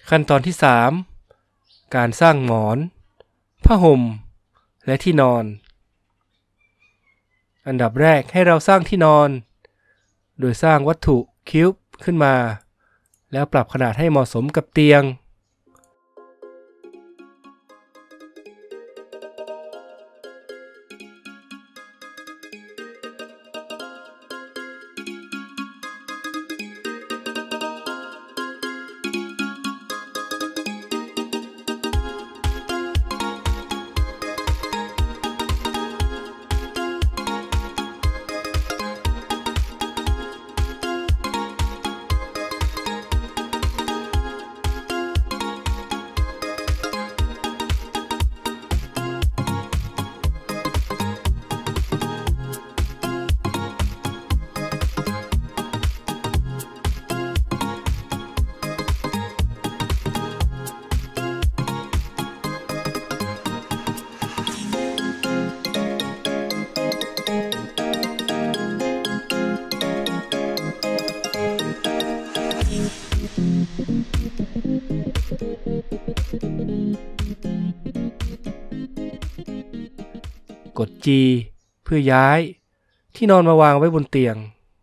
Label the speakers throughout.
Speaker 1: ขั้นตอนที่ 3. การสร้างหมอนผ้าห่มและที่นอนอันดับแรกให้เราสร้างที่นอนโดยสร้างวัตถุคิวบ์ขึ้นมาแล้วปรับขนาดให้เหมาะสมกับเตียงกด G เพื่อย้ายที่นอนมาวางไว้บนเตียง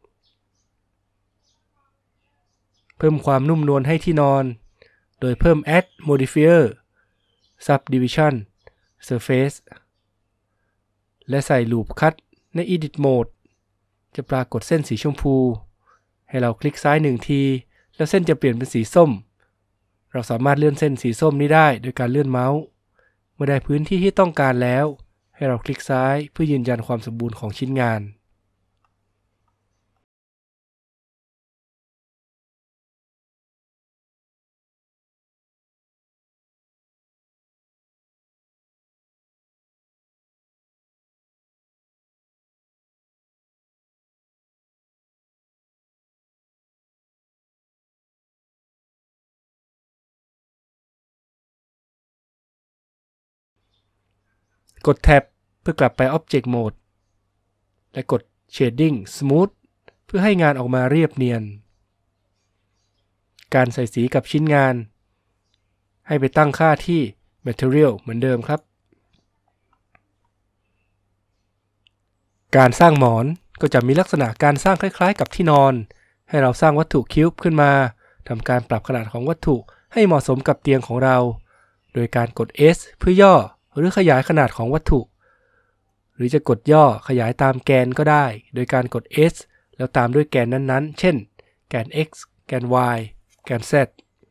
Speaker 1: เพิ่มความนุ่มนวลให้ที่นอนโดยเพิ่ม Add Modifier Subdivision Surface และใส่ Loop Cut ใน Edit Mode จะปรากฏเส้นสีชมพูให้เราคลิกซ้าย1ทีแล้วเส้นจะเปลี่ยนเป็นสีส้มเราสามารถเลื่อนเส้นสีส้มนี้ได้โดยการเลื่อนเมาส์เมื่อได้พื้นที่ที่ต้องการแล้วให้เราคลิกซ้ายเพื่อยืนยันความสมบูรณ์ของชิ้นงานกดแท็บเพื่อกลับไป Object Mode และกด Shading Smooth เพื่อให้งานออกมาเรียบเนียนการใส่สีกับชิ้นงานให้ไปตั้งค่าที่ Material เหมือนเดิมครับการสร้างหมอนก็จะมีลักษณะการสร้างคล้ายๆกับที่นอนให้เราสร้างวัตถุคิวบ์ขึ้นมาทำการปรับขนาดของวัตถุให้เหมาะสมกับเตียงของเราโดยการกด S เพื่อย่อหรือขยายขนาดของวัตถุหรือจะกดย่อขยายตามแกนก็ได้โดยการกด S แล้วตามด้วยแกนนั้นๆเช่นแกน X แกน Y แกน Z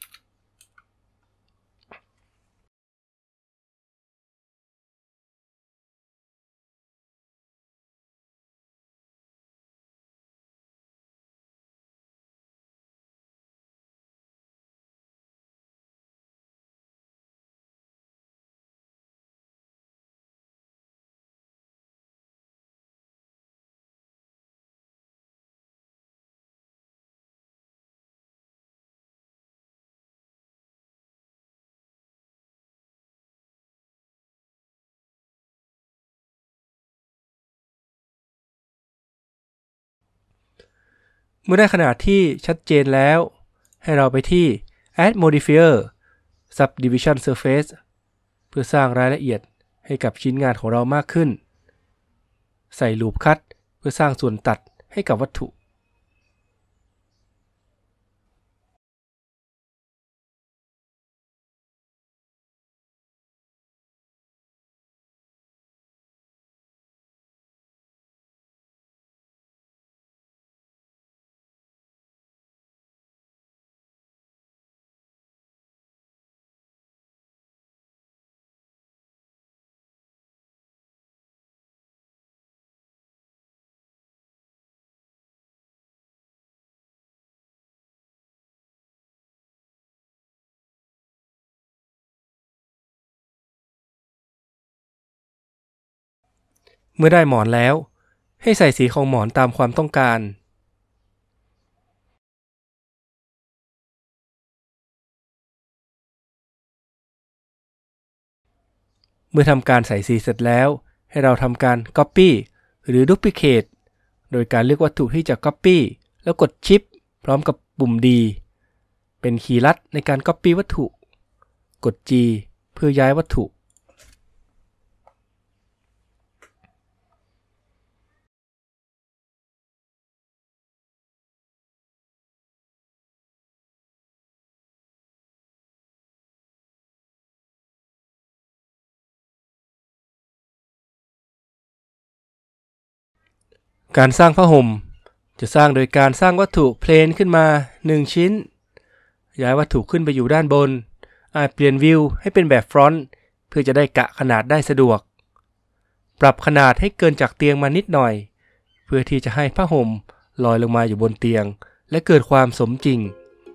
Speaker 1: เมื่อได้ขนาดที่ชัดเจนแล้วให้เราไปที่ Add Modifier Subdivision Surface เพื่อสร้างรายละเอียดให้กับชิ้นงานของเรามากขึ้นใส่ Loop Cut เพื่อสร้างส่วนตัดให้กับวัตถุเมื่อได้หมอนแล้วให้ใส่สีของหมอนตามความต้องการเมื่อทำการใส่สีเสร็จแล้วให้เราทำการ Copy หรือ Duplicate โดยการเลือกวัตถุที่จะ Copy แล้วกด Shift พร้อมกับปุ่ม D เป็นคีย์ลัดในการ Copy วัตถุกด G เพื่อย้ายวัตถุการสร้างผ้าห่มจะสร้างโดยการสร้างวัตถุเพลนขึ้นมา1ชิ้นย้ายวัตถุขึ้นไปอยู่ด้านบนอาจเปลี่ยนวิวให้เป็นแบบฟรอนต์เพื่อจะได้กะขนาดได้สะดวกปรับขนาดให้เกินจากเตียงมานิดหน่อยเพื่อที่จะให้ผ้าห่มลอยลงมาอยู่บนเตียงและเกิดความสมจริง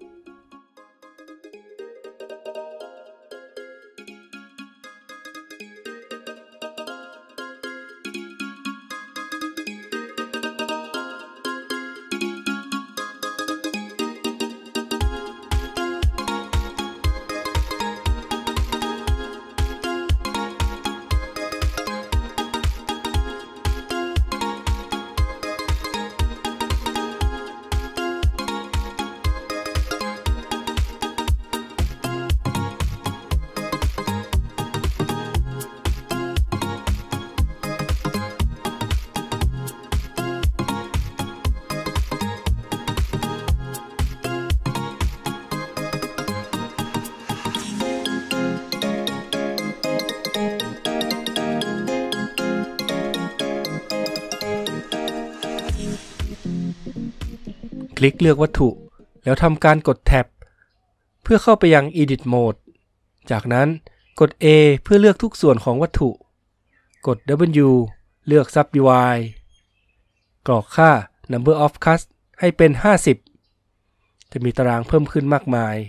Speaker 1: คลิกเลือกวัตถุแล้วทำการกดแท็บเพื่อเข้าไปยัง Edit Mode จากนั้นกด A เพื่อเลือกทุกส่วนของวัตถุกด W เลือก Subdivide กรอกค่า Number of Cuts ให้เป็น50จะมีตารางเพิ่มขึ้นมากมาย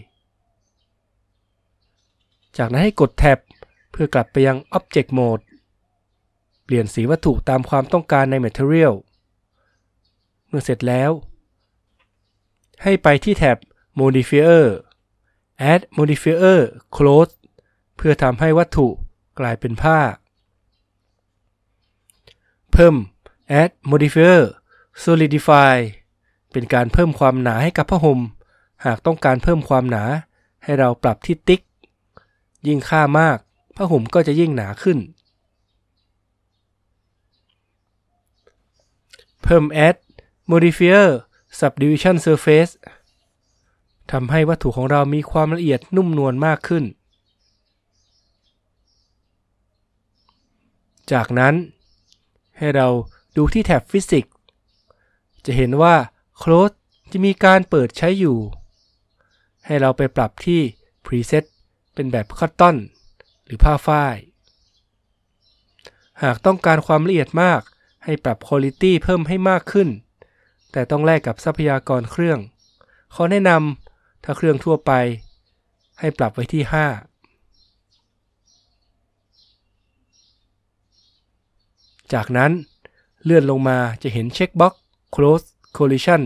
Speaker 1: จากนั้นให้กดแท็บเพื่อกลับไปยัง Object Mode เปลี่ยนสีวัตถุตามความต้องการใน Material เมื่อเสร็จแล้วให้ไปที่แท็บ Modifier Add Modifier Cloth เพื่อทำให้วัตถุกลายเป็นผ้าเพิ่ม Add Modifier Solidify เป็นการเพิ่มความหนาให้กับผ้าห่มหากต้องการเพิ่มความหนาให้เราปรับที่ติ๊กยิ่งค่ามากผ้าห่มก็จะยิ่งหนาขึ้นเพิ่ม Add Modifier Subdivision Surface ทำให้วัตถุของเรามีความละเอียดนุ่มนวลมากขึ้นจากนั้นให้เราดูที่แท็บ Physics จะเห็นว่า Cloth จะมีการเปิดใช้อยู่ให้เราไปปรับที่ Preset เป็นแบบ Cotton หรือผ้าฝ้ายหากต้องการความละเอียดมากให้ปรับ Quality เพิ่มให้มากขึ้นแต่ต้องแลกกับทรัพยากรเครื่องขอแนะนำถ้าเครื่องทั่วไปให้ปรับไว้ที่5จากนั้นเลื่อนลงมาจะเห็นเช็คบ็อกซ์ Close Collision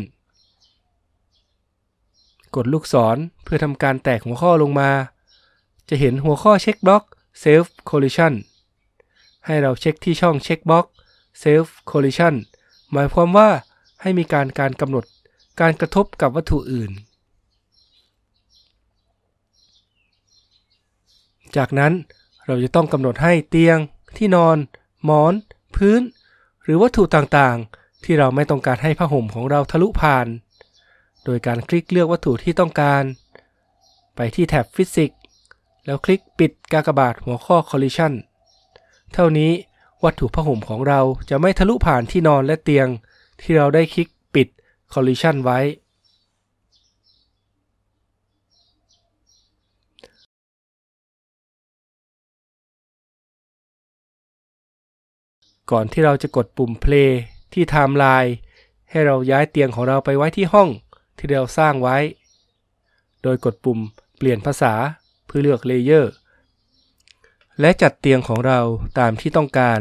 Speaker 1: กดลูกศรเพื่อทำการแตกหัวข้อลงมาจะเห็นหัวข้อเช็คบล็อก Self Collision ให้เราเช็คที่ช่องเช็คบ็อกซ์ Self Collision หมายความว่าให้มีการกำหนดการกระทบกับวัตถุอื่นจากนั้นเราจะต้องกำหนดให้เตียงที่นอนหมอนพื้นหรือวัตถุต่างๆที่เราไม่ต้องการให้ผ้าห่มของเราทะลุผ่านโดยการคลิกเลือกวัตถุที่ต้องการไปที่แท็บ Physics แล้วคลิกปิดกากบาทหัวข้อ Collision เท่านี้วัตถุผ้าห่มของเราจะไม่ทะลุผ่านที่นอนและเตียงที่เราได้คลิกปิด Collision ไว้ก่อนที่เราจะกดปุ่ม Play ที่ Timeline ให้เราย้ายเตียงของเราไปไว้ที่ห้องที่เราสร้างไว้โดยกดปุ่มเปลี่ยนภาษาเพื่อเลือก Layer และจัดเตียงของเราตามที่ต้องการ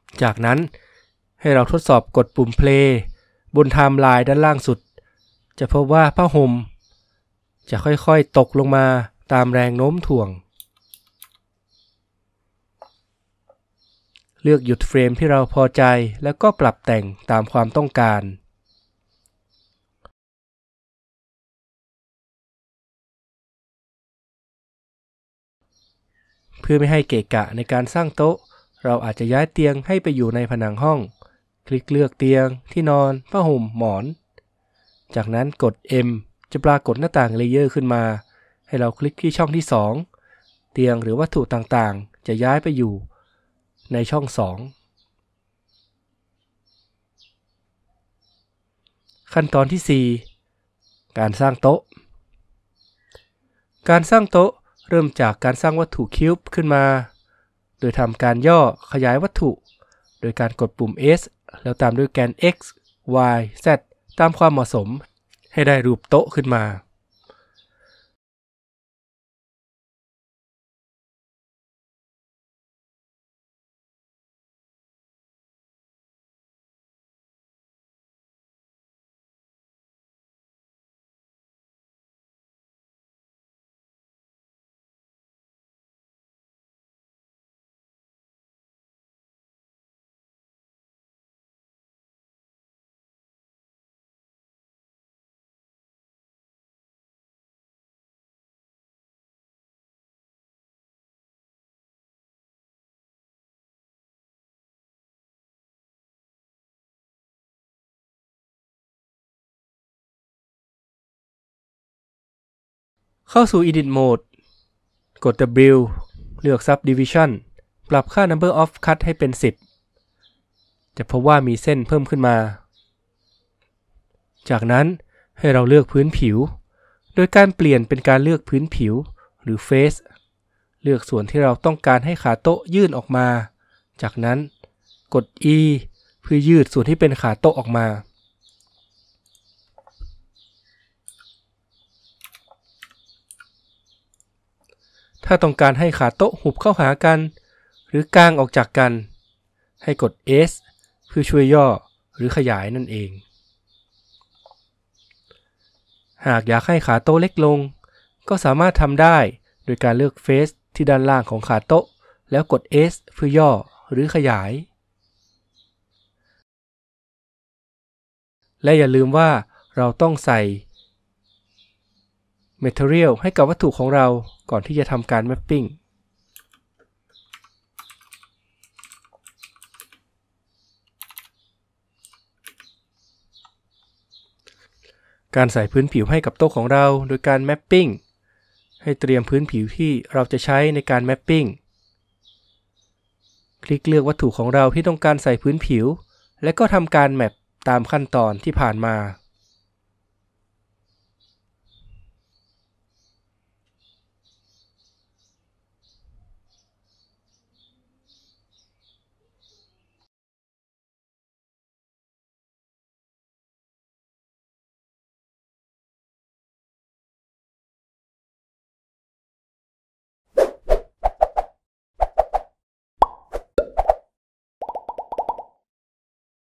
Speaker 1: จากนั้นให้เราทดสอบกดปุ่ม play บนไทม์ไลน์ด้านล่างสุดจะพบว่าผ้าห่มจะค่อยๆตกลงมาตามแรงโน้มถ่วงเลือกหยุดเฟรมที่เราพอใจแล้วก็ปรับแต่งตามความต้องการเพื่อไม่ให้เกะกะในการสร้างโต๊ะเราอาจจะย้ายเตียงให้ไปอยู่ในผนังห้องคลิกเลือกเตียงที่นอนผ้าห่มหมอนจากนั้นกด M จะปรากฏหน้าต่างเลเยอร์ขึ้นมาให้เราคลิกที่ช่องที่2เตียงหรือวัตถุต่างๆจะย้ายไปอยู่ในช่อง2ขั้นตอนที่4การสร้างโต๊ะการสร้างโต๊ะเริ่มจากการสร้างวัตถุคิวบ์ขึ้นมาโดยทำการย่อขยายวัตถุโดยการกดปุ่ม S แล้วตามด้วยแกน X Y Z ตามความเหมาะสมให้ได้รูปโต๊ะขึ้นมาเข้าสู่ Edit Mode กด W เลือก Subdivision ปรับค่า Number of Cut ให้เป็น10จะพบว่ามีเส้นเพิ่มขึ้นมาจากนั้นให้เราเลือกพื้นผิวโดยการเปลี่ยนเป็นการเลือกพื้นผิวหรือ Face เลือกส่วนที่เราต้องการให้ขาโต๊ะยื่นออกมาจากนั้นกด E เพื่อยืดส่วนที่เป็นขาโต๊ะออกมาถ้าต้องการให้ขาโต๊ะหุบเข้าหากันหรือกางออกจากกันให้กด S เพื่อช่วยย่อหรือขยายนั่นเองหากอยากให้ขาโต๊ะเล็กลงก็สามารถทำได้โดยการเลือก Face ที่ด้านล่างของขาโต๊ะแล้วกด S เพื่อย่อหรือขยายและอย่าลืมว่าเราต้องใส่ Material ให้กับวัตถุของเราก่อนที่จะทำการ Mapping การใส่พื้นผิวให้กับโต๊ะของเราโดยการ Mapping ให้เตรียมพื้นผิวที่เราจะใช้ในการ Mapping คลิกเลือกวัตถุของเราที่ต้องการใส่พื้นผิวและก็ทำการแมปตามขั้นตอนที่ผ่านมา